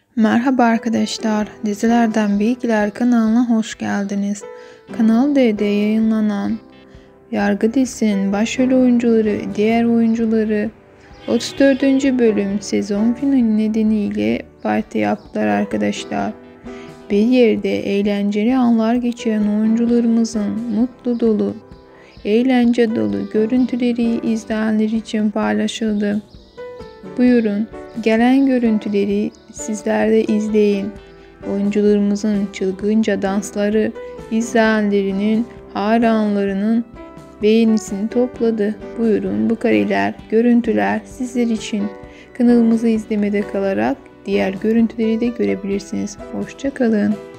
Merhaba arkadaşlar, Dizilerden Bilgiler kanalına hoş geldiniz. Kanal D'de yayınlanan Yargı dizisinin başrol oyuncuları, diğer oyuncuları 34. bölüm sezon finali nedeniyle parti yaptılar arkadaşlar. Bir yerde eğlenceli anlar geçiren oyuncularımızın mutlu dolu, eğlence dolu görüntüleri izleyenler için paylaşıldı. Buyurun, gelen görüntüleri sizler de izleyin. Oyuncularımızın çılgınca dansları izleyenlerinin, hayranlarının beğenisini topladı. Buyurun, bu kareler, görüntüler sizler için. Kanalımızı izlemede kalarak diğer görüntüleri de görebilirsiniz. Hoşça kalın.